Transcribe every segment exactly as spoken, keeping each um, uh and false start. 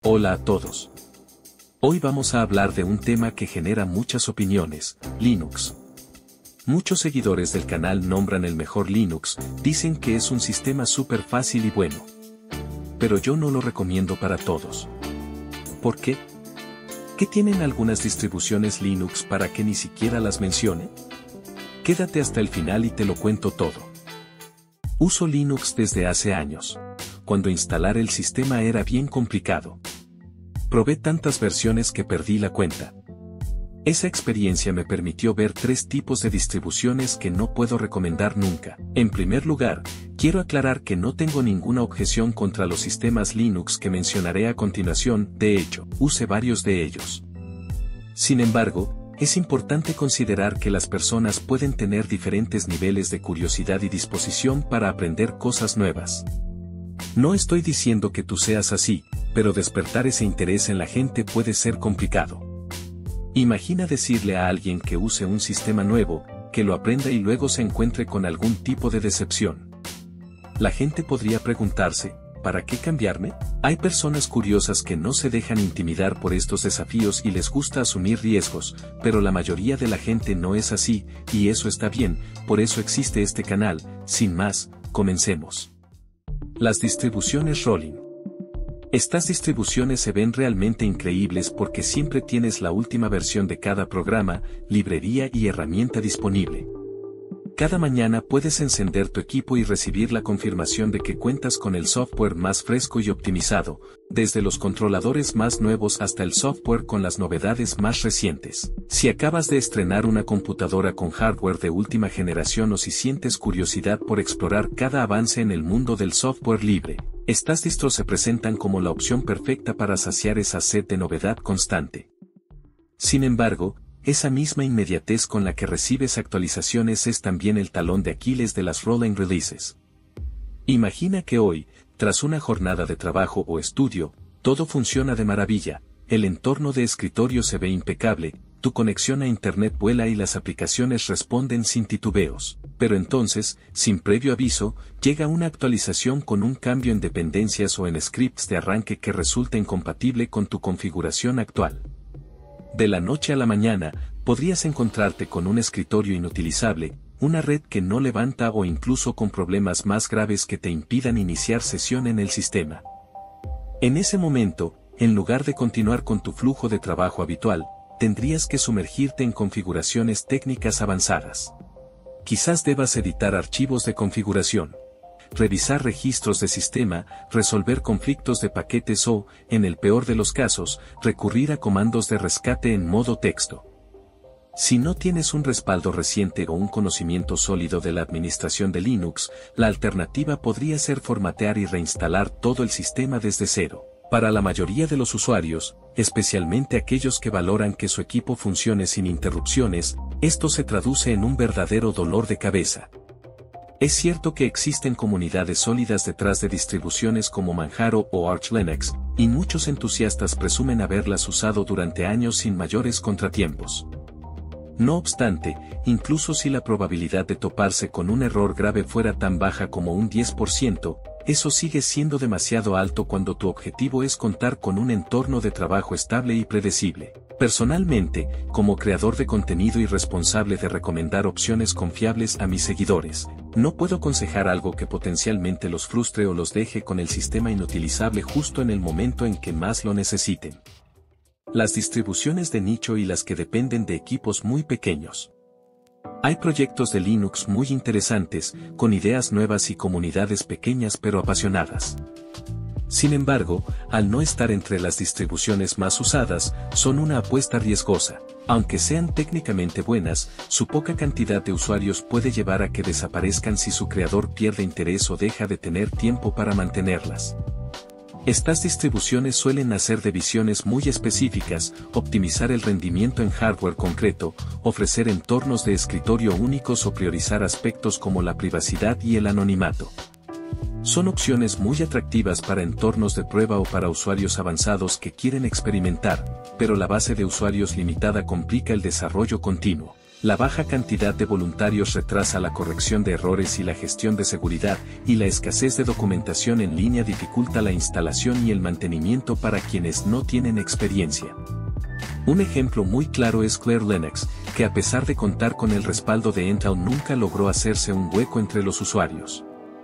Hola a todos. Hoy vamos a hablar de un tema que genera muchas opiniones, Linux. Muchos seguidores del canal nombran el mejor Linux, dicen que es un sistema súper fácil y bueno. Pero yo no lo recomiendo para todos. ¿Por qué? ¿Qué tienen algunas distribuciones Linux para que ni siquiera las mencione? Quédate hasta el final y te lo cuento todo. Uso Linux desde hace años, cuando instalar el sistema era bien complicado. Probé tantas versiones que perdí la cuenta. Esa experiencia me permitió ver tres tipos de distribuciones que no puedo recomendar nunca. En primer lugar, quiero aclarar que no tengo ninguna objeción contra los sistemas Linux que mencionaré a continuación, de hecho, use varios de ellos. Sin embargo, es importante considerar que las personas pueden tener diferentes niveles de curiosidad y disposición para aprender cosas nuevas. No estoy diciendo que tú seas así, pero despertar ese interés en la gente puede ser complicado. Imagina decirle a alguien que use un sistema nuevo, que lo aprenda y luego se encuentre con algún tipo de decepción. La gente podría preguntarse, ¿para qué cambiarme? Hay personas curiosas que no se dejan intimidar por estos desafíos y les gusta asumir riesgos, pero la mayoría de la gente no es así, y eso está bien, por eso existe este canal. Sin más, comencemos. Las distribuciones Rolling. Estas distribuciones se ven realmente increíbles porque siempre tienes la última versión de cada programa, librería y herramienta disponible. Cada mañana puedes encender tu equipo y recibir la confirmación de que cuentas con el software más fresco y optimizado, desde los controladores más nuevos hasta el software con las novedades más recientes. Si acabas de estrenar una computadora con hardware de última generación o si sientes curiosidad por explorar cada avance en el mundo del software libre, estas distros se presentan como la opción perfecta para saciar esa sed de novedad constante. Sin embargo, esa misma inmediatez con la que recibes actualizaciones es también el talón de Aquiles de las rolling releases. Imagina que hoy, tras una jornada de trabajo o estudio, todo funciona de maravilla, el entorno de escritorio se ve impecable, tu conexión a internet vuela y las aplicaciones responden sin titubeos. Pero entonces, sin previo aviso, llega una actualización con un cambio en dependencias o en scripts de arranque que resulta incompatible con tu configuración actual. De la noche a la mañana, podrías encontrarte con un escritorio inutilizable, una red que no levanta o incluso con problemas más graves que te impidan iniciar sesión en el sistema. En ese momento, en lugar de continuar con tu flujo de trabajo habitual, tendrías que sumergirte en configuraciones técnicas avanzadas. Quizás debas editar archivos de configuración, revisar registros de sistema, resolver conflictos de paquetes o, en el peor de los casos, recurrir a comandos de rescate en modo texto. Si no tienes un respaldo reciente o un conocimiento sólido de la administración de Linux, la alternativa podría ser formatear y reinstalar todo el sistema desde cero. Para la mayoría de los usuarios, especialmente aquellos que valoran que su equipo funcione sin interrupciones, esto se traduce en un verdadero dolor de cabeza. Es cierto que existen comunidades sólidas detrás de distribuciones como Manjaro o Arch Linux, y muchos entusiastas presumen haberlas usado durante años sin mayores contratiempos. No obstante, incluso si la probabilidad de toparse con un error grave fuera tan baja como un diez por ciento, eso sigue siendo demasiado alto cuando tu objetivo es contar con un entorno de trabajo estable y predecible. Personalmente, como creador de contenido y responsable de recomendar opciones confiables a mis seguidores, no puedo aconsejar algo que potencialmente los frustre o los deje con el sistema inutilizable justo en el momento en que más lo necesiten. Las distribuciones de nicho y las que dependen de equipos muy pequeños. Hay proyectos de Linux muy interesantes, con ideas nuevas y comunidades pequeñas pero apasionadas. Sin embargo, al no estar entre las distribuciones más usadas, son una apuesta riesgosa. Aunque sean técnicamente buenas, su poca cantidad de usuarios puede llevar a que desaparezcan si su creador pierde interés o deja de tener tiempo para mantenerlas. Estas distribuciones suelen nacer de visiones muy específicas, optimizar el rendimiento en hardware concreto, ofrecer entornos de escritorio únicos o priorizar aspectos como la privacidad y el anonimato. Son opciones muy atractivas para entornos de prueba o para usuarios avanzados que quieren experimentar, pero la base de usuarios limitada complica el desarrollo continuo. La baja cantidad de voluntarios retrasa la corrección de errores y la gestión de seguridad, y la escasez de documentación en línea dificulta la instalación y el mantenimiento para quienes no tienen experiencia. Un ejemplo muy claro es Clear Linux, que a pesar de contar con el respaldo de Intel nunca logró hacerse un hueco entre los usuarios.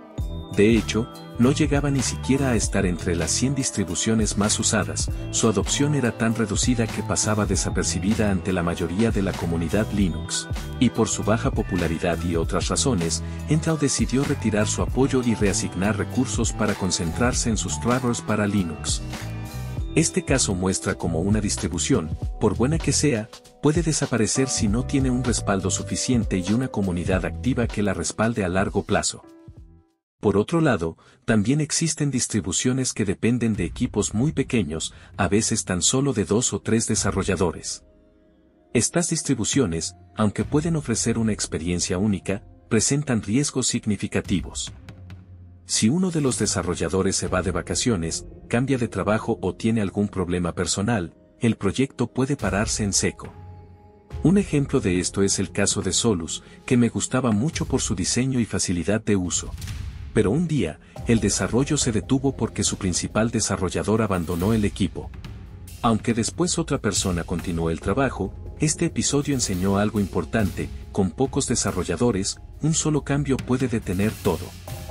De hecho, no llegaba ni siquiera a estar entre las cien distribuciones más usadas, su adopción era tan reducida que pasaba desapercibida ante la mayoría de la comunidad Linux. Y por su baja popularidad y otras razones, Intel decidió retirar su apoyo y reasignar recursos para concentrarse en sus drivers para Linux. Este caso muestra cómo una distribución, por buena que sea, puede desaparecer si no tiene un respaldo suficiente y una comunidad activa que la respalde a largo plazo. Por otro lado, también existen distribuciones que dependen de equipos muy pequeños, a veces tan solo de dos o tres desarrolladores. Estas distribuciones, aunque pueden ofrecer una experiencia única, presentan riesgos significativos. Si uno de los desarrolladores se va de vacaciones, cambia de trabajo o tiene algún problema personal, el proyecto puede pararse en seco. Un ejemplo de esto es el caso de Solus, que me gustaba mucho por su diseño y facilidad de uso. Pero un día, el desarrollo se detuvo porque su principal desarrollador abandonó el equipo. Aunque después otra persona continuó el trabajo, este episodio enseñó algo importante: con pocos desarrolladores, un solo cambio puede detener todo.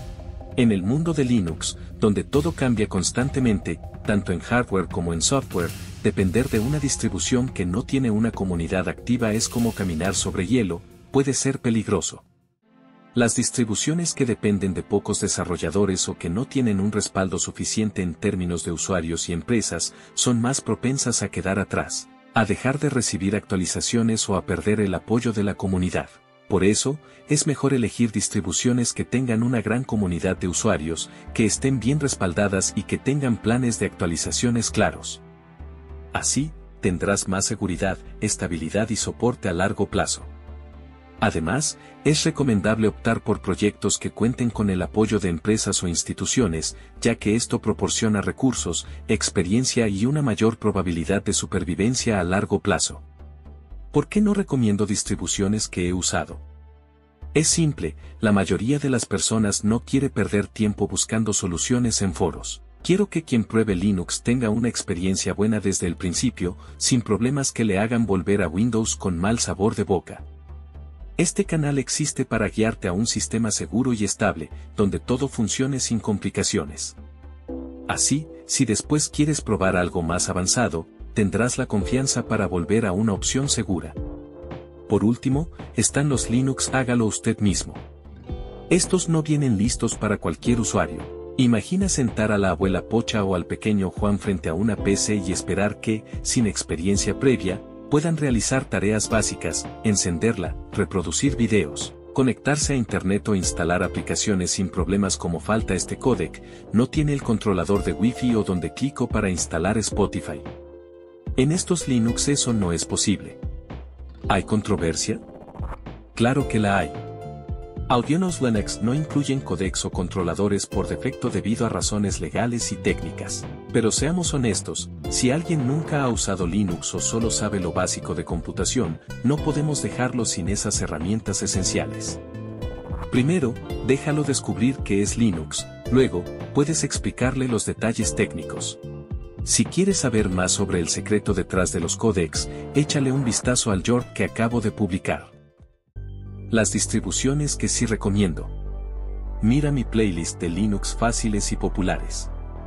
En el mundo de Linux, donde todo cambia constantemente, tanto en hardware como en software, depender de una distribución que no tiene una comunidad activa es como caminar sobre hielo, puede ser peligroso. Las distribuciones que dependen de pocos desarrolladores o que no tienen un respaldo suficiente en términos de usuarios y empresas, son más propensas a quedar atrás, a dejar de recibir actualizaciones o a perder el apoyo de la comunidad. Por eso, es mejor elegir distribuciones que tengan una gran comunidad de usuarios, que estén bien respaldadas y que tengan planes de actualizaciones claros. Así, tendrás más seguridad, estabilidad y soporte a largo plazo. Además, es recomendable optar por proyectos que cuenten con el apoyo de empresas o instituciones, ya que esto proporciona recursos, experiencia y una mayor probabilidad de supervivencia a largo plazo. ¿Por qué no recomiendo distribuciones que he usado? Es simple, la mayoría de las personas no quiere perder tiempo buscando soluciones en foros. Quiero que quien pruebe Linux tenga una experiencia buena desde el principio, sin problemas que le hagan volver a Windows con mal sabor de boca. Este canal existe para guiarte a un sistema seguro y estable, donde todo funcione sin complicaciones. Así, si después quieres probar algo más avanzado, tendrás la confianza para volver a una opción segura. Por último, están los Linux hágalo usted mismo. Estos no vienen listos para cualquier usuario. Imagina sentar a la abuela Pocha o al pequeño Juan frente a una P C y esperar que, sin experiencia previa, puedan realizar tareas básicas, encenderla, reproducir videos, conectarse a internet o instalar aplicaciones sin problemas como falta este códec, no tiene el controlador de Wi-Fi o donde clico para instalar Spotify. En estos Linux eso no es posible. ¿Hay controversia? Claro que la hay. Algunos Linux no incluyen codecs o controladores por defecto debido a razones legales y técnicas. Pero seamos honestos, si alguien nunca ha usado Linux o solo sabe lo básico de computación, no podemos dejarlo sin esas herramientas esenciales. Primero, déjalo descubrir qué es Linux, luego, puedes explicarle los detalles técnicos. Si quieres saber más sobre el secreto detrás de los codecs, échale un vistazo al York que acabo de publicar. Las distribuciones que sí recomiendo. Mira mi playlist de Linux fáciles y populares.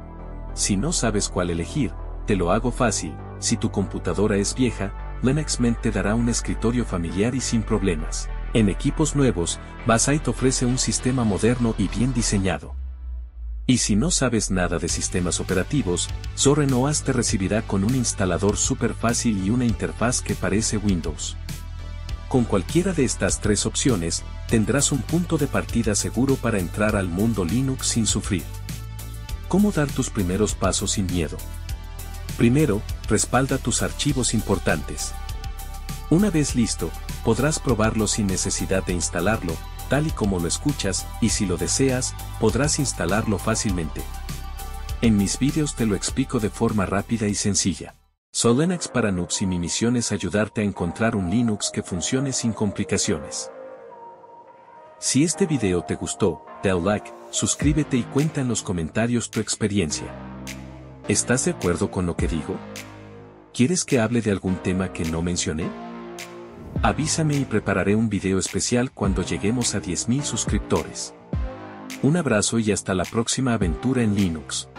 Si no sabes cuál elegir, te lo hago fácil: si tu computadora es vieja, Linux Mint te dará un escritorio familiar y sin problemas. En equipos nuevos, Bassite ofrece un sistema moderno y bien diseñado. Y si no sabes nada de sistemas operativos, Zorin O S te recibirá con un instalador súper fácil y una interfaz que parece Windows. Con cualquiera de estas tres opciones, tendrás un punto de partida seguro para entrar al mundo Linux sin sufrir. ¿Cómo dar tus primeros pasos sin miedo? Primero, respalda tus archivos importantes. Una vez listo, podrás probarlo sin necesidad de instalarlo, tal y como lo escuchas, y si lo deseas, podrás instalarlo fácilmente. En mis vídeos te lo explico de forma rápida y sencilla. Solenex para Noobs y mi misión es ayudarte a encontrar un Linux que funcione sin complicaciones. Si este video te gustó, dale like, suscríbete y cuenta en los comentarios tu experiencia. ¿Estás de acuerdo con lo que digo? ¿Quieres que hable de algún tema que no mencioné? Avísame y prepararé un video especial cuando lleguemos a diez mil suscriptores. Un abrazo y hasta la próxima aventura en Linux.